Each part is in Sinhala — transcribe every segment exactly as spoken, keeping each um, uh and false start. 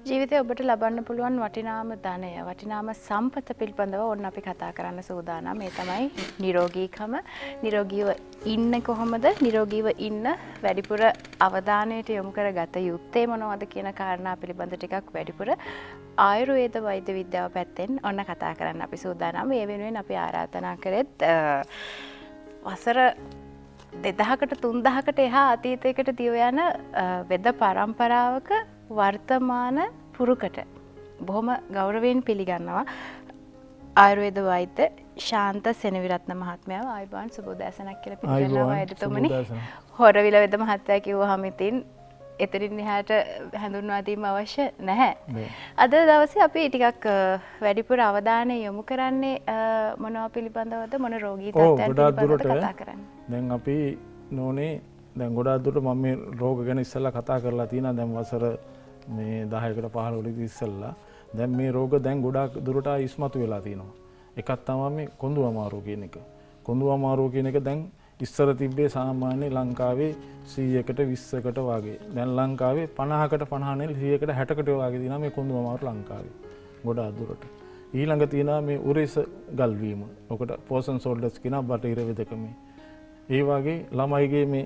ජීවිතේ ඔබට ලබන්න පුළුවන් වටිනාම ධනය වටිනාම සම්පත පිළිබඳව ඕන්න අපි කතා කරන්න සූදානම්. ඒ තමයි නිරෝගීකම. නිරෝගීව ඉන්න කොහොමද? නිරෝගීව ඉන්න වැඩිපුර අවධානයට යොමු කරගත යුත්තේ මොනවද කියන කාරණා පිළිබඳ ටිකක් වැඩිපුර ආයුර්වේද වෛද්‍ය විද්‍යාව පැත්තෙන් ඔන්න කතා කරන්න අපි සූදානම්. ඒ වෙනුවෙන් අපි ආරාධනා කරෙත් වසර දෙදහකට තුන්දහකට එහා අතීතයකට දිව යන වෙද පරම්පරාවක වර්තමාන පුරුකට බොහොම ගෞරවයෙන් පිළිගන්නවා ආයුර්වේද වෛද්‍ය ශාන්ත සෙනවිරත්න මහත්මයාව. ආයුබෝවන් සුබෝදෑසනක් කියලා පිළිගන්නවා එතුමනි. හොරවිල වෙද මහත්තයා කිව්වහම ඉතින් එතනින් එහාට හඳුන්වා දීම අවශ්‍ය නැහැ. අද දවසේ අපි ටිකක් වැඩිපුර අවධානය යොමු කරන්නේ මොනවා පිළිබඳවද? මොන රෝගී තත්ත්වයන් පිළිබඳවද කතා කරන්නේ? දැන් අපි නෝනේ දැන් ගොඩාක් දුරට මම මේ රෝග ගැන ඉස්සෙල්ලා කතා කරලා තියෙනවා. දැන් වසර මේ දහයකට පහළොවට ඉස්සෙල්ලා දැන් මේ රෝග දැන් ගොඩාක් දුරට ඉස්මතු වෙලා තියෙනවා. එකක් තමයි මේ කොඳු අමාරුව කියන එක. කොඳු අමාරුව කියන එක දැන් ඉස්සර තිබ්බේ සාමාන්‍ය ලංකාවේ සීයකට විස්සකට වගේ. දැන් ලංකාවේ පනහකට පනහනේ සීයකට හැටකට වගේ තියෙනවා මේ කොඳු අමාරුව ලංකාවේ. ගොඩාක් දුරට. ඊළඟ තියෙනවා මේ උරේස ගල්වීම. ඔකට පෝසන් සෝල්ඩර්ස් කියන බටහිර වෙදකමේ. ඒ වගේ ළමයිගේ මේ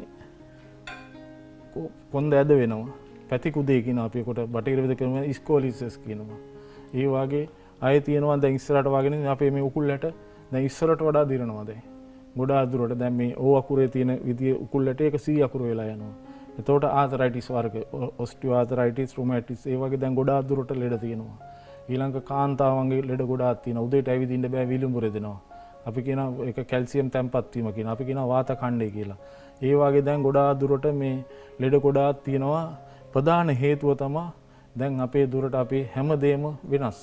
කොන්ද ඇද වෙනවා. පැති කුදේ කියන අපි කොට බටහිර වෙදකමේ ස්කෝලිසස් කියනවා. ඒ වගේ අය තියෙනවා දැන් ඉස්සරහට වගේ අපේ මේ උකුල්ලට දැන් ඉස්සරට වඩා දිරනවා දැන්. ගොඩාක් දුරට දැන් මේ ඕ අකුරේ තියෙන විදිය උකුල්ලට ඒක සී අකුර වෙලා යනවා. එතකොට ආතරයිටිස් වර්ග ඔස්ටියෝ ආතරයිටිස් රුමැටිස් ඒ වගේ දැන් ගොඩාක් දුරට ලෙඩ තියෙනවා. ඊළඟ කාන්තාවන්ගේ ලෙඩ ගොඩාක් තියෙනවා. උදේට ඇවිදින්න බෑ විලුඹ රෙදෙනවා. අපි කියන ඒක කැල්සියම් තැම්පත් වීම කියන අපි කියන වාත ඛණ්ඩය කියලා. ඒ වගේ දැන් ගොඩාක් දුරට මේ ලෙඩ ගොඩාක් තියෙනවා. ප්‍රධාන හේතුව තමයි දැන් අපේ දුරට අපේ හැමදේම වෙනස්.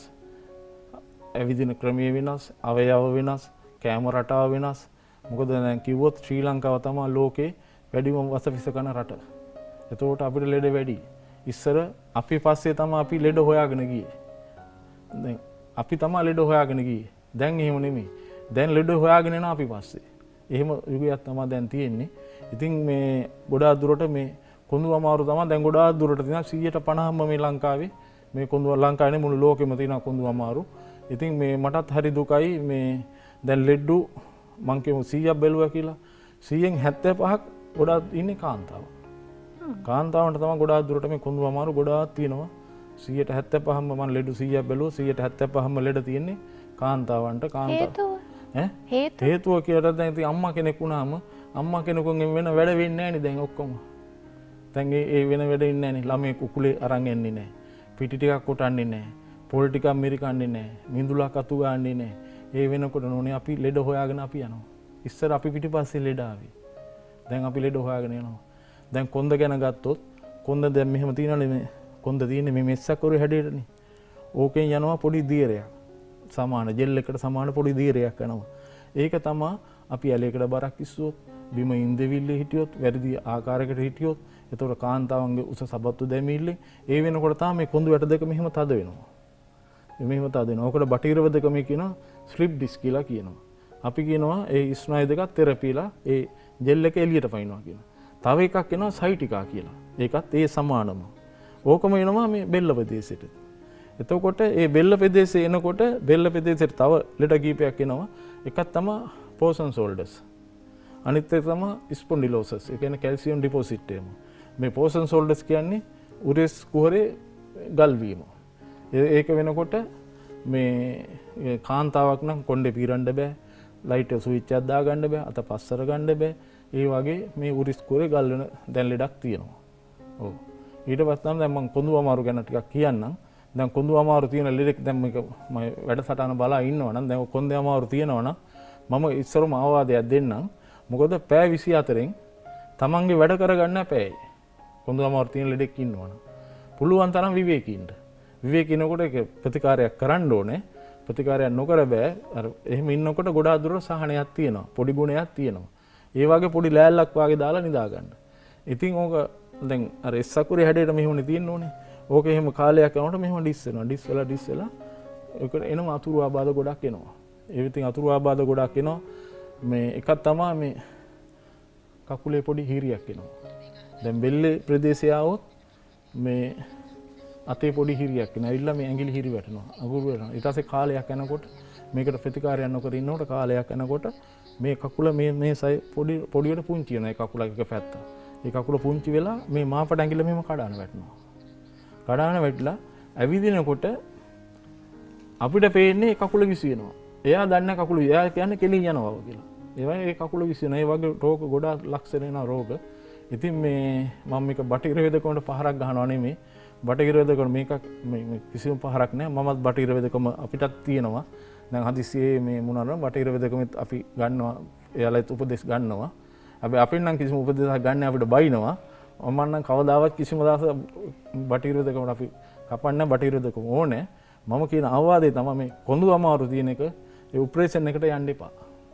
ඇවිදින ක්‍රමය වෙනස්, අවයව වෙනස්, කෑම රටාව වෙනස්. මොකද දැන් කිව්වොත් ශ්‍රී ලංකාව තමයි ලෝකේ වැඩිම වසවිස කන රට. එතකොට අපිට ලෙඩ වැඩි. ඉස්සර අපි පස්සේ තමයි අපි ලෙඩ හොයාගෙන ගියේ. දැන් අපි තමයි ලෙඩ හොයාගෙන ගියේ. දැන් එහෙම නෙමෙයි. දැන් ලෙඩ හොයාගෙන යන අපි පස්සේ. එහෙම යුගයක් තමයි දැන් තියෙන්නේ. ඉතින් මේ ගොඩාක් දුරට මේ කොඳු අමාරු තමයි දැන් ගොඩාක් දුරට තියෙනවා. සීයට පනහම මේ ලංකාවේ මේ කොඳු ලංකාවේ මුළු ලෝකෙම තියෙන කොඳු අමාරු. ඉතින් මේ මටත් හරි දුකයි මේ දැන් ලෙඩු මං කියමු සීයක් බැලුවා කියලා. සීයෙන් හැත්තෑ පහක් ගොඩාක් ඉන්නේ කාන්තාව. කාන්තාවන්ට තමයි ගොඩාක් දුරට මේ කොඳු අමාරු ගොඩාක් තියෙනවා. සීයට හැත්තෑ පහම මම ලෙඩු සීයක් බැලුවා. සීයට හැත්තෑ පහම ලෙඩ තියෙන්නේ කාන්තාවන්ට. කාන්තාව ඈ හේතුව හේතුව කියලා දැන් ඉතින් අම්මා කෙනෙක් වුණාම අම්මා කෙනෙකුගෙන් වෙන වැඩ වෙන්නේ නැහැ නේ දැන් ඔක්කොම. දැන් ඒ වෙන වැඩ ඉන්නේ නැහැ නේ. ළමයි කුකුලේ අරන් එන්නේ නැහැ. පිටි ටිකක් කොටන්නේ නැහැ. පොල් ටිකක් මිරිකන්නේ නැහැ. මිඳුලක් අතු ගන්නේ නැහැ. ඒ වෙනකොට නෝනේ අපි ලෙඩ හොයාගෙන අපි යනවා. ඉස්සර අපි පිටිපස්සේ ලෙඩ ආවේ. දැන් අපි ලෙඩ හොයාගෙන යනවා. දැන් කොන්ද ගැන ගත්තොත් කොන්ද දැන් මෙහෙම තියෙනනේ මේ කොන්ද තියෙන්නේ මේ මෙස්සකරු හැඩයටනේ. ඕකෙන් යනවා පොඩි දීරයක්. සමාන ජෙල් එකට සමාන පොඩි දීරයක් යනවා. ඒක තමයි අපි ඇලයකට බරක් ඉස්සුවොත් බිම ඉන්දවිල්ලේ හිටියොත් වැරදි ආකාරයකට හිටියොත් එතකොට කාන්තාවන්ගේ උස සබත්තු දැමීල්ලේ ඒ වෙනකොට තමයි මේ කොඳු වැට දෙක මෙහෙම තද වෙනවා. මෙහෙම තද වෙනවා. ඔකට බටහිර වෙදකමේ කියනවා ස්ලිප් ඩිස්ක් කියලා කියනවා. අපි කියනවා ඒ ස්නායු දෙකක් තෙරපිලා ඒ ජෙල් එක එළියට පනිනවා කියනවා. තව එකක් එනවා සයිටිකා කියලා. ඒකත් ඒ සමානම. ඕකම එනවා මේ බෙල්ල ප්‍රදේශෙට. එතකොට ඒ බෙල්ල ප්‍රදේශේ එනකොට බෙල්ල ප්‍රදේශෙට තව ලෙඩ කීපයක් එනවා. එකක් තමයි පෝසන් සෝල්ඩර්ස්. අනිත් එක තමයි ස්පොන්ඩිලෝසිස්. ඒ කියන්නේ කැල්සියම් ඩිපොසිට් එක. මේ පෝසන් සෝල්ඩර්ස් කියන්නේ උරස් කුහරේ ගල් වීම. ඒක වෙනකොට මේ කාන්තාවක් නම් කොණ්ඩේ පීරන්න බෑ. ලයිට් ස්විච් එකක් දාගන්න බෑ. අත පස්සර ගන්න බෑ. ඒ වගේ මේ උරිස් කුරේ ගල් වෙන දැන් ලෙඩක් තියෙනවා. ඔව්. ඊට පස්සේ නම් දැන් මම කොඳු අමාරු ගැන ටිකක් කියන්නම්. දැන් කොඳු අමාරු තියෙන ලෙඩෙක් දැන් මේක මම වැඩසටහන බලා ඉන්නවා නම් දැන් කොන්දේ අමාරු තියෙනවා නම් මම ඉස්සරම අවවාදයක් දෙන්නම්. මොකද පෑ විසිහතරෙන් තමන්ගේ වැඩ කරගන්න පැයයි. කොඳු අමාරු තියෙන ලෙඩෙක් ඉන්නවනම් පුළුවන් තරම් විවේකීන්ට. විවේකිනකොට ඒක ප්‍රතිකාරයක් කරන්න ඕනේ. ප්‍රතිකාරයක් නොකර බෑ. අර එහෙම ඉන්නකොට ගොඩාක් දුර සහනයක් තියෙනවා. පොඩි ගුණයක් තියෙනවා. ඒ වගේ පොඩි ලෑල්ලක් වාගේ දාලා නිදා ගන්න. ඉතින් ඕක දැන් අර එස්සකුරේ හැඩයට මෙහෙමනේ තියෙන්න ඕනේ. ඕක එහෙම කාලයක් යනකොට මෙහෙම ඩිස් වෙනවා. ඩිස් වෙලා ඩිස් වෙලා ඒකට එනම අතුරු ආබාධ ගොඩක් එනවා. ඒ විදිහින් අතුරු ආබාධ ගොඩක් එනවා. මේ එකක් තමයි මේ කකුලේ පොඩි හීරියක් එනවා. දැන් බෙල්ලේ ප්‍රදේශය આવොත් මේ අතේ පොඩි හිරියක් එන. ඇවිල්ලා මේ ඇඟිලි හිරි වැටෙනවා. අඟුරු වෙනවා. ඊට පස්සේ කාලයක් යනකොට මේකට ප්‍රතිකාරයක් නොකර ඉන්නකොට කාලයක් යනකොට මේ කකුල මේ මේ සයි පොඩි පොඩියට පුංචි වෙනවා. ඒ කකුල එක පැත්ත. ඒ කකුල පුංචි වෙලා මේ මාපට ඇඟිල්ල මෙහෙම කඩාන වැටෙනවා. කඩාන වැටිලා ඇවිදිනකොට අපිට පේන්නේ කකුල විසි වෙනවා. එයා දන්න කකුල එයා කියන්නේ කෙලින් යනවා කියලා. ඒ වගේ ඒ කකුල විසි වෙනවා. ඒ වගේ රෝග ගොඩාක් ලක්ෂණ වෙන රෝග. ඉතින් මේ මම මේක බටහිර වේදකමට පහරක් ගහනවා නෙමෙයි. බටහිර වේදකම මේක මේ කිසිම පහරක් නෑ. මමත් බටහිර වේදකම අපිටත් තියෙනවා. දැන් හදිස්සියේ මේ මොනවා බටහිර වේදකමෙත් අපි ගන්නවා. එයාලත් උපදෙස් ගන්නවා. හැබැයි අපින් නම් කිසිම උපදෙසක් ගන්න අපිට බයිනවා. මම නම් කවදාවත් කිසිම දවසක බටහිර වේදකමට අපි කපන්න බටහිර වේදකම ඕනේ. මම කියන අවවාදේ තමයි මේ කොඳු අමාරු තියෙන එක ඒ ඔපරේෂන් එකට යන්න එපා.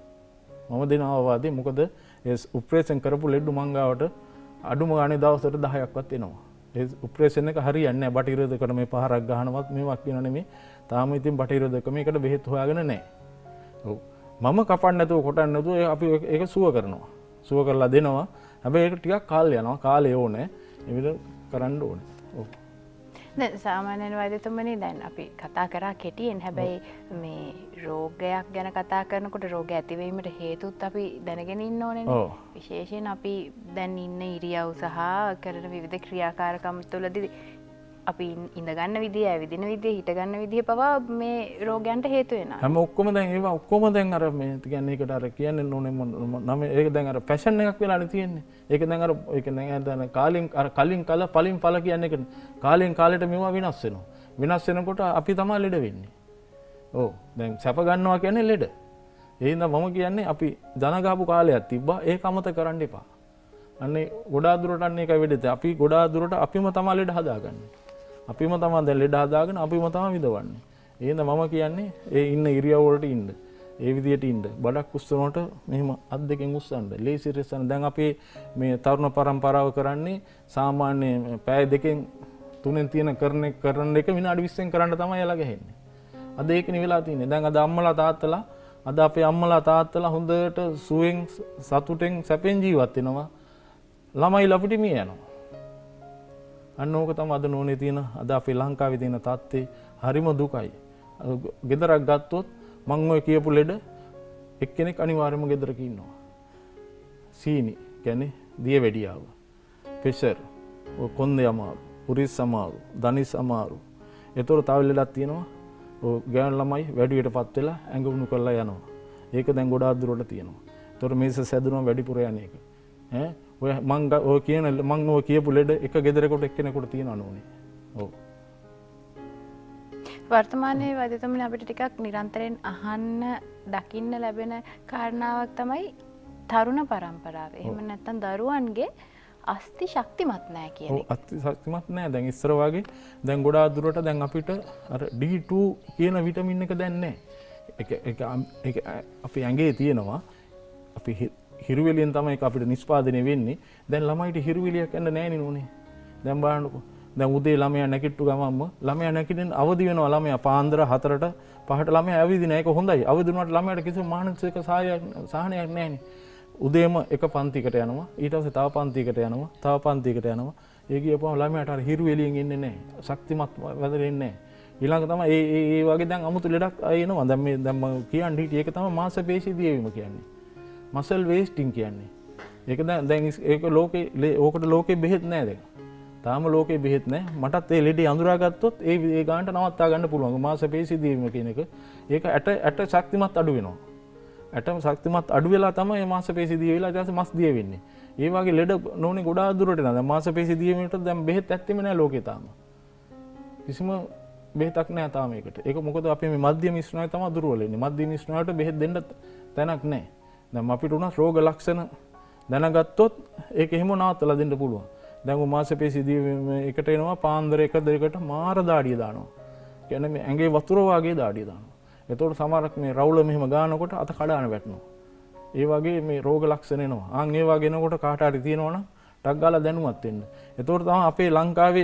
මම දෙන අවවාදේ මොකද ඒ ඔපරේෂන් කරපු ලෙඩු මංගාවට අඩුම ගානේ දවසට දහයක්වත් එනවා. ඒ ඔපරේෂන් එක හරියන්නේ නැහැ. බටහිර වේදකමට මේ පහරක් ගහනවත් මේවක් කියන නෙමෙයි. තාම ඉතින් බටහිර වේදකම මේකට බෙහෙත් හොයාගෙන නැහැ. ඔව්. මම කපන්න නැතුව කොටන්න නැතුව අපි ඒක සුව කරනවා. සුව කරලා දෙනවා. හැබැයි ඒක ටිකක් කාලය යනවා. කාලය ඕනේ. ඒ විදිහට කරන්න ඕනේ. ඔව්. දැන් සාමාන්‍යයෙන් වෛද්‍යතුමනි දැන් අපි කතා කරා කෙටියෙන් හැබැයි මේ රෝගයක් ගැන කතා කරනකොට රෝගය ඇතිවීමට හේතුත් අපි දැනගෙන ඉන්න ඕනේනේ. විශේෂයෙන් අපි දැන් ඉන්න ඉරියව් සහ කරන විවිධ ක්‍රියාකාරකම් තුළදී අපි ඉඳ ගන්න විදිය, ඇවිදින විදිය, හිට ගන්න විදිය පවා මේ රෝගයන්ට හේතු වෙනවා. හැම ඔක්කොම දැන් ඒවා ඔක්කොම දැන් අර මේ කියන්නේ ඒකට අර කියන්නේ ඕනේ නම ඒක දැන් අර ෆැෂන් එකක් වෙලානේ තියෙන්නේ. ඒක දැන් අර ඒක දැන් කාලෙන් අර කලින් කල පලින් පල කියන්නේ ඒක කාලෙන් කාලෙට මේවා වෙනස් වෙනවා. වෙනස් වෙනකොට අපි තමයි ලෙඩ වෙන්නේ. ඔව් දැන් සැප ගන්නවා කියන්නේ ලෙඩ. ඒ හින්දා මම කියන්නේ අපි ධන ගහපු කාලයක් තිබ්බා ඒක අමතක කරන්න එපා. අන්නේ ගොඩාක් දුරට අන්න ඒකයි වෙඩෙත්. අපි ගොඩාක් දුරට අපිම තමයි ලෙඩ හදාගන්නේ. අපිම තමයි දැන් ලෙඩ හදාගෙන අපිම තමයි විඳවන්නේ. ඒ හින්දා මම කියන්නේ ඒ ඉන්න ඉරියව් වලට ඉන්න. ඒ විදියට ඉන්න. බඩක් උස්සනකොට මෙහෙම අත් දෙකෙන් උස්සන්න. ලේසි රෙස්සන. දැන් අපි මේ තරුණ පරම්පරාව කරන්නේ සාමාන්‍ය පැය දෙකෙන් තුනෙන් තියෙන කරන කරන එක විනාඩි විස්සෙන් කරන්න තමයි එලා ගහන්නේ. අද ඒකනේ වෙලා තියෙන්නේ. දැන් අද අම්මලා තාත්තලා අද අපේ අම්මලා තාත්තලා හොඳට සුවෙන් සතුටෙන් සැපෙන් ජීවත් වෙනවා. ළමයි ලපටි මිය යනවා. අන්න ඕක තමයි අද නෝනේ තියෙන අද අපේ ලංකාවේ තියෙන තත්ත්වේ හරිම දුකයි. ගෙදරක් ගත්තොත් මං ඔය කියපු ලෙඩ එක්කෙනෙක් අනිවාර්යයෙන්ම ගෙදරක ඉන්නවා. සීනි කියන්නේ දියවැඩියාව. ප්‍රෙෂර්, කොන්දේ අමාරු, උරිස් අමාරු, දනිස් අමාරු. ඒතර තව ලෙඩක් තියෙනවා. ඔය ගෑනු ළමයි වැඩිවියටපත් වෙලා ඇඟ උණු කරලා යනවා. ඒක දැන් ගොඩාක් දුරට තියෙනවා. ඒතර මේස සැදුනම වැඩිපුර යන එක. ඈ ඔය මං ඔය කියන මං ඔය කියපු ලෙඩ එක ගෙදරකට එක්කෙනෙකුට තියෙනවා නෝනේ. ඔව්. වර්තමානයේ වෛද්‍යතුමනි අපිට ටිකක් නිරන්තරයෙන් අහන්න දකින්න ලැබෙන කාරණාවක් තමයි තරුණ පරම්පරාව. එහෙම නැත්නම් දරුවන්ගේ අස්ථි ශක්තිමත් නැහැ කියන එක. ඔව් අස්ථි ශක්තිමත් නැහැ. දැන් ඉස්සර වගේ දැන් ගොඩාක් දුරට දැන් අපිට අර ඩී ටූ කියන විටමින් එක දැන් නැහැ. ඒක ඒක අපි ඇඟේ තියෙනවා. අපි හිරුවෙලියෙන් තමයි ඒක අපිට නිෂ්පාදනය වෙන්නේ. දැන් ළමයිට හිරුවෙලියක් යන්න නැහැ නෝනේ. දැන් බලන්නකෝ. දැන් උදේ ළමයා නැගිට්ටු ගමන්ම ළමයා නැගිටින්න අවදි වෙනවා. ළමයා පාන්දර හතරට පහට ළමයා ඇවිදින ඒක හොඳයි. අවදි වුණාට ළමයාට කිසිම මානසික සහායක් සහනයක් නැහැනේ. උදේම එක පන්තිකට යනවා. ඊට පස්සේ තව පන්තිකට යනවා. තව පන්තිකට යනවා. ඒ කියපුවම ළමයාට අර හිරුවෙලියෙන් ඉන්නේ නැහැ. ශක්තිමත් වැදෙන්නේ නැහැ. ඊළඟ තමයි ඒ ඒ ඒ වගේ දැන් අමුතු ලෙඩක් එනවා. දැන් මේ දැන් මම කියන්නේ හිටියේ ඒක තමයි මාංශ පේශි දියවීම කියන්නේ. මසල් වේස්ටිං කියන්නේ. ඒක දැන් දැන් ඒක ලෝකේ ඕකට ලෝකේ බෙහෙත් නැහැ දැන්. තාම ලෝකේ බෙහෙත් නැහැ. මටත් ඒ ලෙඩේ අඳුරාගත්තොත් ඒ ඒ ගානට නවත්තා ගන්න පුළුවන්. මාංශ පේශි දියවීම කියන එක. ඒක ඇට ඇට ශක්තිමත් අඩු වෙනවා. ඇටම ශක්තිමත් අඩු වෙලා තමයි මේ මාංශ පේශි දිය වෙලා ඊට පස්සේ මස් දිය වෙන්නේ. ඒ වගේ ලෙඩ නෝනේ ගොඩාක් දුරට යනවා. දැන් මාංශ පේශි දියවීමට දැන් බෙහෙත් ඇත්තෙම නැහැ ලෝකේ තාම. කිසිම බෙහෙතක් නැහැ තාම ඒකට. ඒක මොකද අපි මේ මධ්‍යම ස්නායු තමයි දුර්වල වෙන්නේ. මධ්‍යම ස්නායුවට බෙහෙත් දෙන්න තැනක් නැහැ. දැන් අපිට උනත් රෝග ලක්ෂණ දැනගත්තොත් ඒක එහෙම නවත්තලා දෙන්න පුළුවන්. දැන් ඔය මාංශපේශි දියවීම එකට එනවා පාන්දර එක දෙකට මාර දාඩිය දානවා. කියන්නේ මේ ඇඟේ වතුර වාගේ දාඩිය දානවා. එතකොට සමහරක් මේ රවුල මෙහෙම ගානකොට අත කඩාන වැටෙනවා. ඒ වගේ මේ රෝග ලක්ෂණ එනවා. ආන් ඒ වගේ එනකොට කාට හරි තියෙනවනම් ටක් ගාලා දැනුවත් වෙන්න. එතකොට තමයි අපේ ලංකාවේ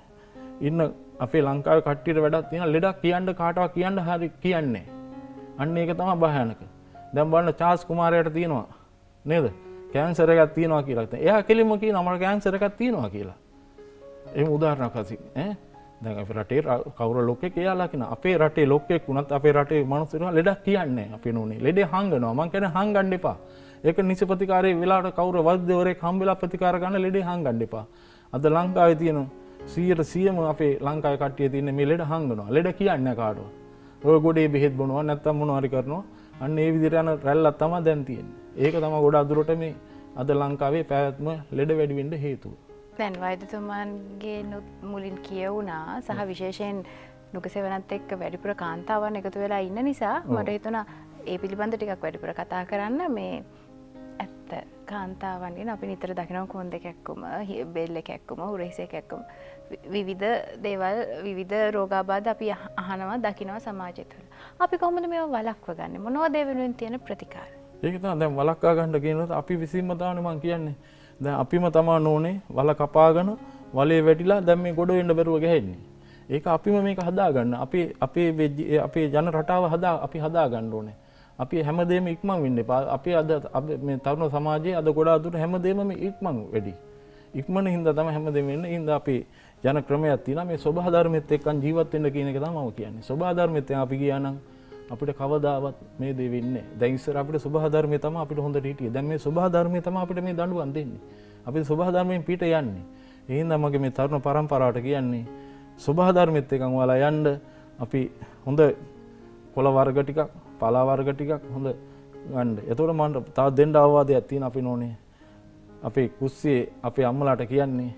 ඉන්න අපේ ලංකාවේ කට්ටියට වැඩක් තියෙන ලෙඩක් කියන්න කාටවත් කියන්න හරි කියන්නේ. අන්න ඒක තමයි භයානක. දැන් බලන්න චාල්ස් කුමාරයාට තියෙනවා නේද? කැන්සර් එකක් තියෙනවා කියලා. එයා කෙලින්ම කියනවා මට කැන්සර් එකක් තියෙනවා කියලා. එහෙම උදාහරණයක් අසින් ඈ දැන් අපේ රටේ කවුරු ලොක්ෙක් එයාලා කියන අපේ රටේ ලොක්ෙක් වුණත් අපේ රටේ මිනිස්සුන්ට ලෙඩක් කියන්නේ අපේ නෝනේ. ලෙඩේ හංගනවා. මං කියන්නේ හංගන්න එපා. ඒක නිසි ප්‍රතිකාරයේ වෙලාවට කවුරු වෛද්‍යවරයෙක් හම්බෙලා ප්‍රතිකාර ගන්න ලෙඩේ හංගන්න එපා. අද ලංකාවේ තියෙන සීයට සීයම අපේ ලංකාවේ කට්ටිය තියෙන මේ ලෙඩ හංගනවා. ලෙඩ කියන්නේ නැහැ කාටවත්. ඔය ගොඩේ බෙහෙත් බොනවා නැත්තම් මොනවා හරි කරනවා. අන්න ඒ විදිහට යන රැල්ලක් තමයි දැන් තියෙන්නේ. ඒක තමයි ගොඩ අදුරට මේ අද ලංකාවේ පැවැත්ම ලෙඩ වැඩි වෙන්න හේතුව. දැන් වෛද්‍යතුමන්ගේ මුලින් කියවුණා සහ විශේෂයෙන් නුගසෙවණත් එක්ක වැඩිපුර කාන්තාවන් එකතු වෙලා ඉන්න නිසා මට හිතුණා ඒ පිළිබඳ ටිකක් වැඩිපුර කතා කරන්න මේ ඇත්ත කාන්තාවන්ගෙන් අපි නිතර දකිනවා කොන්ද කැක්කුම බෙල්ල කැක්කුම උරහිසේ කැක්කුම විවිධ දේවල් විවිධ රෝගාබාධ අපි අහනවා දකිනවා සමාජය තුළ. අපි කොහොමද මේවා වළක්ව ගන්නෙ? මොනවද ඒ වෙනුවෙන් තියෙන ප්‍රතිකාර? ඒක තමයි දැන් වළක්වා ගන්න කියනකොට අපි විසින්ම තමයි මම කියන්නේ. දැන් අපිම තමයි නෝනේ වල කපාගෙන වලේ වැටිලා දැන් මේ ගොඩ වෙන්න බැරුව ගහන්නේ. ඒක අපිම මේක හදාගන්න. අපි අපේ අපේ ජන රටාව හදා අපි හදාගන්න ඕනේ. අපි හැමදේම ඉක්මන් වෙන්න එපා. අපි අද මේ තරුණ සමාජයේ අද ගොඩාක් දුර හැමදේම මේ ඉක්මන් වෙඩි. ඉක්මන හින්දා තමයි හැමදේම වෙන්නේ. හින්දා අපි ජන ක්‍රමයක් තියෙනවා මේ සබහා ධර්මෙත් එක්කන් ජීවත් වෙන්න කියන එක තමයි මම කියන්නේ. සබහා ධර්මෙත් අපි ගියා නම් අපිට කවදාවත් මේ දේ වෙන්නේ නැහැ. දැන් ඉස්සර අපිට සබහා ධර්මයේ තමයි අපිට හොඳට හිටියේ. දැන් මේ සබහා ධර්මයේ තමයි අපිට මේ දඬුවම් දෙන්නේ. අපි සබහා ධර්මයෙන් පිට යන්නේ. ඒ හින්දා මගේ මේ තරුණ පරම්පරාවට කියන්නේ සබහා ධර්මෙත් එක්කන් ඔයාලා යන්න අපි හොඳ කොළ වර්ග ටිකක්, පලා වර්ග ටිකක් හොඳ ගන්න. එතකොට මම තව දෙන්න අවවාදයක් තියෙන අපි නෝනේ. අපේ කුස්සියේ අපේ අම්මලාට කියන්නේ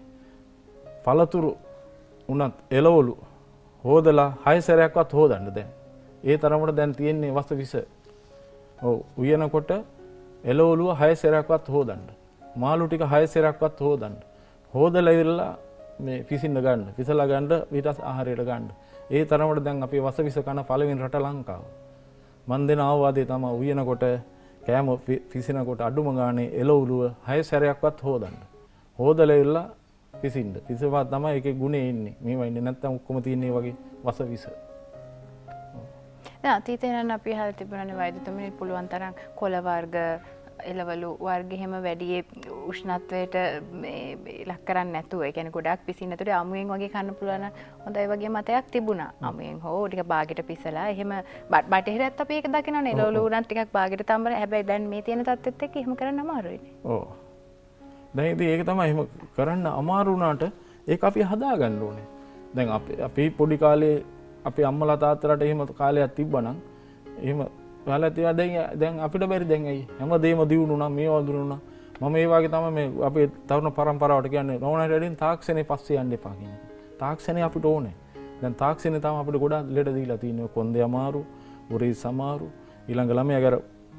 පළතුරු උනත් එළවලු හොදලා හය සැරයක්වත් හොදන්න දැන්. ඒ තරමට දැන් තියෙන්නේ වස විස. ඔව් උයනකොට එළවලුව හය සැරයක්වත් හොදන්න. මාළු ටික හය සැරයක්වත් හොදන්න. හොදලා ඉවරලා මේ පිසින්න ගන්න. පිසලා ගන්න ඊට ආහාරයට ගන්න. ඒ තරමට දැන් අපේ වස විස කන පළවෙනි රට ලංකාව. මන් දෙන අවවාදේ තමයි උයනකොට කෑම පිසිනකොට අඩුම ගානේ එළවලුව හය සැරයක්වත් හොදන්න. හොදලා ඉවරලා පිසින්න. පිසවා තමයි ඒකේ ගුණේ ඉන්නේ. මේවා ඉන්නේ නැත්තම් ඔක්කොම තියෙන්නේ වගේ වස විස. දැන් අතීතේ නම් අපි අහලා තිබුණානේ වෛද්‍යතුමනි පුළුවන් තරම් කොළ වර්ග එළවලු වර්ග එහෙම වැඩි උෂ්ණත්වයට මේ ලක් කරන්නේ නැතුව ඒ කියන්නේ ගොඩක් පිසින්න නැතුව අමුයෙන් වගේ කන්න පුළුවන් හොඳයි වගේ මතයක් තිබුණා. අමුයෙන් හෝ ටික බාගෙට පිසලා එහෙම බටහිරත් අපි ඒක දකිනවනේ එළවලු උනත් ටිකක් බාගෙට තම්බන. හැබැයි දැන් මේ තියෙන තත්ත්වෙත් එක්ක එහෙම කරන්න අමාරුයිනේ. ඔව්. දැන් ඉතින් ඒක තමයි එහෙම කරන්න අමාරු වුණාට ඒක අපි හදාගන්න ඕනේ. දැන් අපි අපි පොඩි කාලේ අපේ අම්මලා තාත්තලාට එහෙම කාලයක් තිබ්බනම් එහෙම ඔයාලා තියා දැන් දැන් අපිට බැරි දැන් ඇයි හැමදේම දිනුනා මේවා දිනුනා මම ඒ වගේ තමයි මේ අපේ තරුණ පරම්පරාවට කියන්නේ ඕනෑට වැඩින් තාක්ෂණේ පස්සේ යන්න එපා කියන එක. තාක්ෂණේ අපිට ඕනේ. දැන් තාක්ෂණේ තමයි අපිට ගොඩාක් ලෙඩ දීලා තියෙන්නේ. කොන්දේ අමාරු, උරේ අමාරු, ඊළඟ ළමයා අර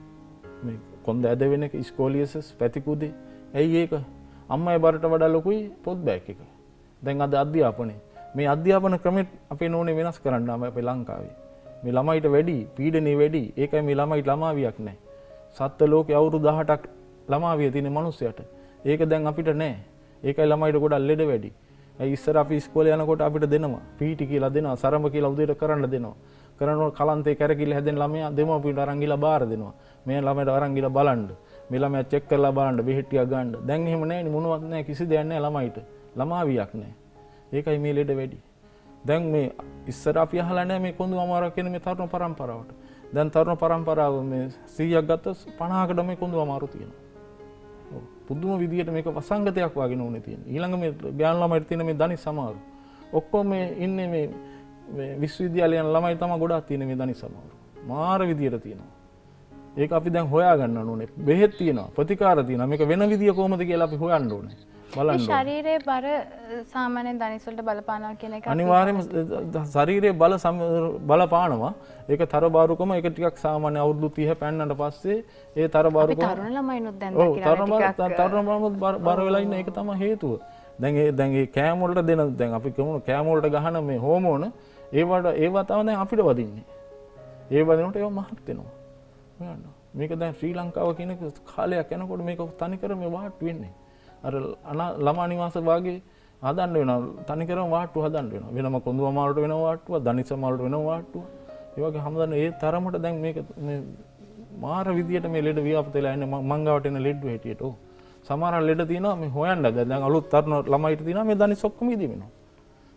මේ කොන්ද ඇද වෙන එක ස්කෝලියසිස් පැතිකුදේ. ඇයි ඒක? අම්මයි බරට වඩා ලොකුයි පොත් බෑග් එක. දැන් අද අධ්‍යාපනයේ මේ අධ්‍යාපන ක්‍රමෙත් අපේ නෝනේ වෙනස් කරන්න අපේ ලංකාවේ. මේ ළමයිට වැඩි පීඩනේ වැඩි. ඒකයි මේ ළමයිට ළමාවියක් නැහැ. සත්ත්ව ලෝකේ අවුරුදු දහඅටක් ළමාවිය තියෙන මිනිස්සයාට. ඒක දැන් අපිට නැහැ. ඒකයි ළමයිට ගොඩක් ලෙඩ වැඩි. ඒ ඉස්සර අපි ඉස්කෝලේ යනකොට අපිට දෙනවා පීටි කියලා දෙනවා, සරඹ කියලා උදේට කරන්න දෙනවා. කරනකොට කලන්තේ කැරකිලි හැදෙන ළමයා දෙමව්පියන්ට අරන් ගිහලා බාර දෙනවා. මේ ළමයට අරන් ගිහලා බලන්න. මේ ළමයා චෙක් කරලා බලන්න බෙහෙත් ටිකක් ගන්න. දැන් එහෙම නැහැ නේ මොනවත් නැහැ කිසි දෙයක් නැහැ ළමයිට. ළමාවියක් නැහැ. ඒකයි මේ ලෙඩ වැඩි. දැන් මේ ඉස්සර අපි අහලා නැහැ මේ කොඳු අමාරුවක් කියන මේ තරුණ පරම්පරාවට. දැන් තරුණ පරම්පරාව මේ සීයක් ගත්තොත් පනහකට මේ කොඳු අමාරු තියෙනවා. ඔව් පුදුම විදියට මේක වසංගතයක් වගේ නෝනේ තියෙනවා. ඊළඟ මේ ගෑනු ළමයිට තියෙන මේ දනිස් අමාරු. ඔක්කොම මේ ඉන්නේ මේ මේ විශ්වවිද්‍යාලේ යන ළමයි තමයි ගොඩාක් තියෙන මේ දනිස් අමාරු. මාර විදියට තියෙනවා. ඒක අපි දැන් හොයා ගන්න ඕනේ. බෙහෙත් තියෙනවා, ප්‍රතිකාර තියෙනවා. මේක වෙන විදිය කොහොමද කියලා අපි හොයන්න ඕනේ. බලන්න. ශරීරයේ බර සාමාන්‍යයෙන් දනිස් වලට බලපානවා කියන එක අනිවාර්යයෙන්ම ශරීරයේ බල බලපානවා. ඒක තරබාරුකම ඒක ටිකක් සාමාන්‍ය අවුරුදු තිහ පෑන්නට පස්සේ ඒ තරබාරුකම අපි තරුණ ළමයිනුත් දැන් දකිනවා ටිකක් තරුණ ළමයිනුත් බර වෙලා ඉන්න ඒක තමයි හේතුව. දැන් ඒ දැන් ඒ කෑම වලට දෙන දැන් අපි කියමු කෑම වලට ගහන මේ හෝමෝන ඒවට ඒවා තමයි දැන් අපිට වදින්නේ. ඒ වදිනකොට ඒවා මහත් වෙනවා. හොයන්න. මේක දැන් ශ්‍රී ලංකාව කියන කාලයක් යනකොට මේක තනිකර මේ වාට්ටු වෙන්නේ. අර ළමා නිවාස වාගේ හදන්න වෙනවා. තනිකරම වාට්ටු හදන්න වෙනවා. වෙනම කොඳු අමාරුට වෙන වාට්ටුව, දනිස් අමාරුට වෙන වාට්ටුව. ඒ වගේ හැමදාම ඒ තරමට දැන් මේක මේ මාර විදියට මේ ලෙඩ ව්‍යාප්ත වෙලා ඉන්නේ මංගාවට එන ලෙඩ හැටියට. ඔව්. සමහර ලෙඩ තියෙනවා මේ හොයන්න දැන් අලුත් තරුණ ළමයිට තියෙනවා මේ දනිස් ඔක්කොම ඉදි වෙනවා.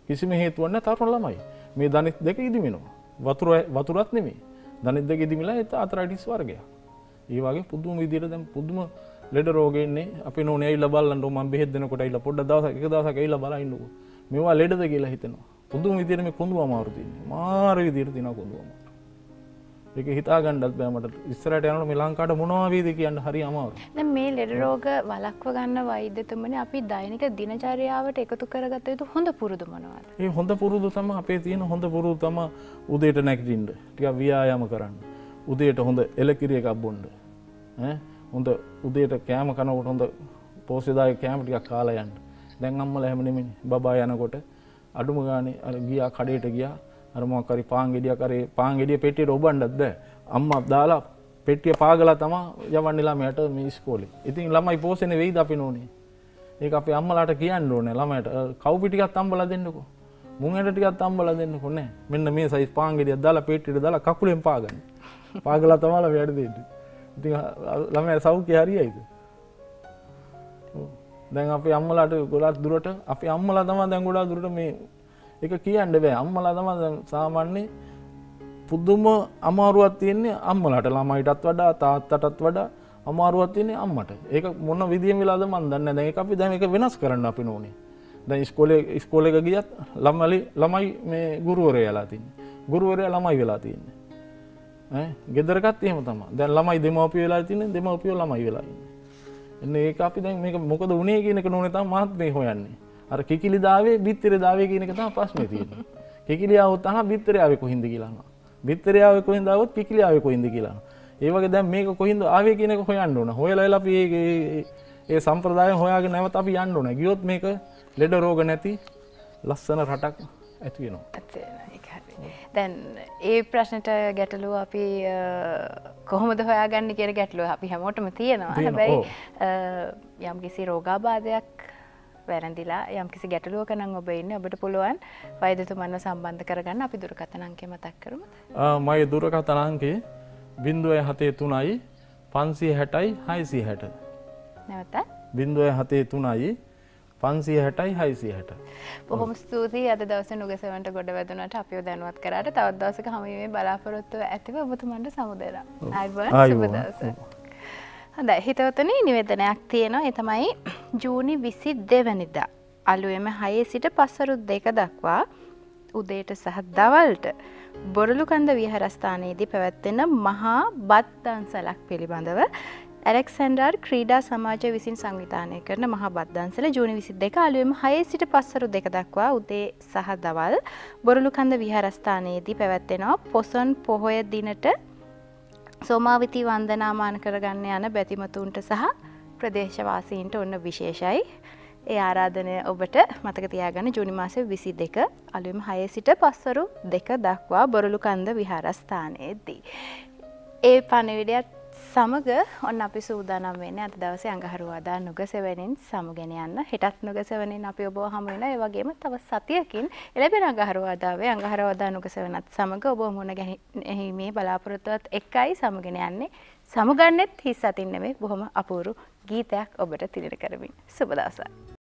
කිසිම හේතුවක් නැහැ තරුණ ළමයි. මේ දණිත් දෙක ඉදිමිනවා. වතුර වතුරත් නෙමෙයි. දණිත් දෙක ඉදිමිලා ඒත් ආතරයිටිස් වර්ගයක්. ඒ වගේ පුදුම විදියට දැන් පුදුම ලෙඩ රෝග ඉන්නේ. අපි නෝනේ ඇවිල්ලා බලන්නකො මම බෙහෙත් දෙනකොට ඇවිල්ලා පොඩ්ඩක් දවසක් එක දවසක් ඇවිල්ලා බලන්නකො. මේවා ලෙඩද කියලා හිතෙනවා. පුදුම විදියට මේ කොඳු අමාරු තියෙන්නේ. මාර විදියට තියෙනවා කොඳු අමාරු. ඒක හිතා ගන්නත් බෑ මට. ඉස්සරහට යනකොට මේ ලංකාවට මොනවා වේද කියන්න හරි අමාරුයි. දැන් මේ ලෙඩ රෝග වළක්ව ගන්න වෛද්‍යතුමනි අපි දෛනික දිනචර්යාවට එකතු කරගත යුතු හොඳ පුරුදු මොනවද? ඒ හොඳ පුරුදු තමයි අපේ තියෙන හොඳ පුරුදු තමයි උදේට නැගිටින්න. ටිකක් ව්‍යායාම කරන්න. උදේට හොඳ එලකිරි එකක් බොන්න. ඈ හොඳ උදේට කෑම කනකොට හොඳ පෝෂ්‍යදායක කෑම ටිකක් කාලා යන්න. දැන් අම්මලා හැම නෙමෙයි බබා යනකොට අඩුම ගානේ අර ගියා කඩේට ගියා අර මොකක් හරි පාන් ගෙඩියක් අර පාන් ගෙඩිය පෙට්ටියට ඔබන්නත් බෑ. අම්මා දාලා පෙට්ටිය පාගලා තමයි යවන්නේ ළමයට මේ ඉස්කෝලේ. ඉතින් ළමයි පෝෂණය වෙයිද අපි නෝනේ. ඒක අපේ අම්මලාට කියන්න ඕනේ ළමයට කවුපි ටිකක් අම්බලා දෙන්නකෝ. මුං ඇට ටිකක් අම්බලා දෙන්නකෝ නෑ. මෙන්න මේ සයිස් පාන් ගෙඩියක් දාලා පෙට්ටියට දාලා කකුලෙන් පාගන්න. පාගලා තමයි වැඩ දෙන්නේ. ඉතින් ළමයා සෞඛ්‍ය හරියයිද? දැන් අපේ අම්මලාට ගොඩක් දුරට අපේ අම්මලා තමයි දැන් ගොඩක් දුරට මේ ඒක කියන්න බෑ. අම්මලා තමයි දැන් සාමාන්‍ය පුදුම අමාරුවක් තියෙන්නේ අම්මලාට. ළමයිටත් වඩා තාත්තටත් වඩා අමාරුවක් තියෙන්නේ අම්මට. ඒක මොන විදියෙන් වෙලාද මන් දන්නේ නැහැ. දැන් ඒක අපි දැන් ඒක වෙනස් කරන්න අපි ඕනේ. දැන් ඉස්කෝලේ ඉස්කෝලේ එක ගියත් ළමයි ළමයි මේ ගුරුවරයා වෙලා තින්නේ. ගුරුවරයා ළමයි වෙලා තින්නේ. ඈ ගෙදරකත් එහෙම තමයි. දැන් ළමයි දෙමව්පියෝ වෙලා තින්නේ දෙමව්පියෝ ළමයි වෙලා ඉන්නේ. එන්නේ ඒක අපි දැන් මේක මොකද උනේ කියන එක නෝනේ තමයි මාත් මේ හොයන්නේ. අර කිකිලි දාවේ බිත්තරේ දාවේ කියන එක තමයි ප්‍රශ්නේ තියෙන්නේ. කිකිලි ආවොත් අහන බිත්තරේ ආවේ කොහින්ද කියලා අහනවා. බිත්තරේ ආවේ කොහින්ද ආවොත් කිකිලි ආවේ කොහින්ද කියලා අහනවා. ඒ වගේ දැන් මේක කොහින්ද ආවේ කියන එක හොයන්න ඕන. හොයලා එලා අපි ඒ ඒ සම්ප්‍රදායන් හොයාගෙන නැවත අපි යන්න ඕන. ගියොත් මේක ලෙඩ රෝග නැති ලස්සන රටක් ඇති වෙනවා. දැන් ඒ ප්‍රශ්නට ගැටලුව අපි කොහොමද හොයාගන්නේ කියන ගැටලුව අපි හැමෝටම තියෙනවා. හැබැයි යම්කිසි රෝගාබාධයක් වැරදිලා යම්කිසි ගැටලුවක නම් ඔබ ඉන්නේ ඔබට පුළුවන් වෛද්‍යතුමන්ව සම්බන්ධ කරගන්න. අපි දුරකථන අංකය මතක් කරමුද? මගේ දුරකථන අංකය ज़ीरो सात तीन पाँच सौ साठ छह सौ साठ. නැවත ज़ीरो सात तीन पाँच सौ साठ छह सौ साठ. බොහොම ස්තුතියි අද දවසේ නුගසෙවන්ට ගොඩ වැදුනට අපිව දැනුවත් කරාට. තවත් දවසක හමුවීමේ බලාපොරොත්තු ඇතිව ඔබතුමන්ට සමුදෙනවා. ආයුබෝවන් සුබ දවසක්. හොඳයි හිතවතුනි නිවේදනයක් තියෙනවා. ඒ තමයි ජූනි විසි දෙක වෙනිදා අලුයම හයේ සිට පස්වරු දෙක දක්වා උදේට සහ දවල්ට බොරලුකන්ද විහාරස්ථානයේදී පැවැත්වෙන මහා බත් දන්සලක් පිළිබඳව ඇලෙක්සැන්ඩර් ක්‍රීඩා සමාජය විසින් සංවිධානය කරන මහා බත් දන්සල ජූනි විසි දෙක අලුයම හයේ සිට පස්වරු දෙක දක්වා උදේ සහ දවල් බොරලුකන්ද විහාරස්ථානයේදී පැවැත්වෙනවා. පොසොන් පොහොය දිනට සෝමාවතී වන්දනාමාන කරගන්න යන බැතිමතුන්ට සහ ප්‍රදේශවාසීන්ට ඔන්න විශේෂයි. ඒ ආරාධනය ඔබට මතක තියාගන්න ජූනි මාසේ විසි දෙක අලුයම හයේ සිට පස්වරු දෙක දක්වා බොරලුකන්ද විහාරස්ථානයේදී. ඒ පණිවිඩයත් සමග ඔන්න අපි සූදානම් වෙන්නේ අද දවසේ අඟහරුවාදා නුගසෙවණින් සමුගෙන යන්න. හෙටත් නුගසෙවණින් අපි ඔබව හමු වෙනවා. ඒ වගේම තව සතියකින් එළඹෙන අඟහරුවාදාවේ අඟහරුවාදා නුගසෙවණත් සමග ඔබ මුණ ගැනීමේ බලාපොරොත්තුවත් එක්කයි සමුගෙන යන්නේ. සමුගන්නෙත් හිස් අතින් නෙමෙයි බොහොම අපූර්ව ගීතයක් ඔබට තිරණ කරමින්. සුබ දවසක්.